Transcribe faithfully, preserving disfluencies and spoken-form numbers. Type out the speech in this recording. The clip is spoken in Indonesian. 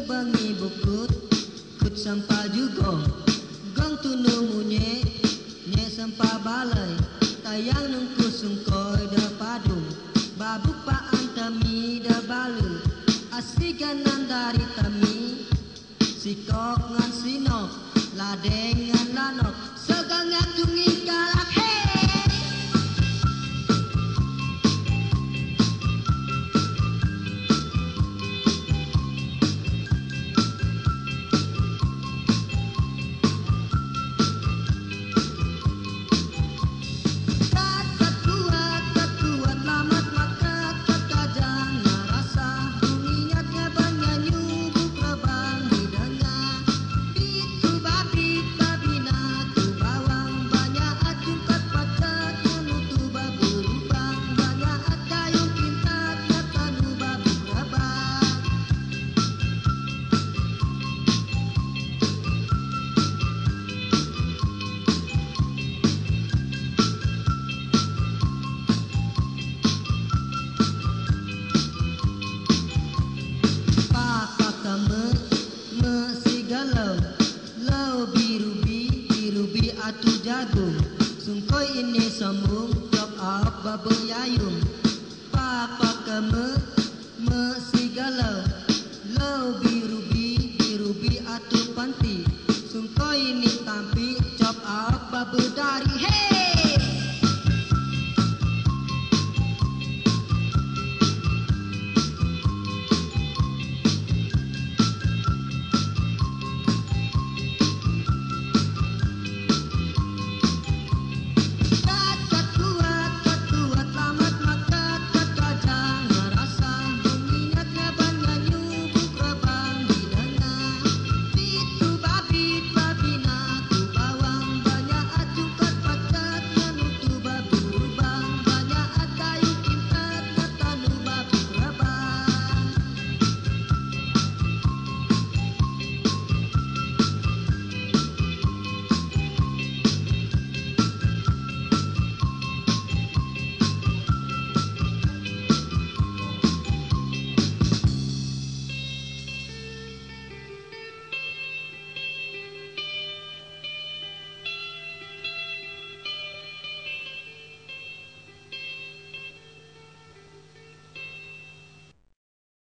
bangi bukut kut sampah jugong gong tunu munye nye sampah balai tayang nungku sungkoi da padung babuk pa antami da balu asiganan dari tami sikok ngan sinok ladeng ngan lanok segangak tungi galak he. Atu jagung sungkoi ini sambung top up babu yayung papa keme me sigala low biru bi biru bi atu panti sungkoi ini tampi top up babu dari he.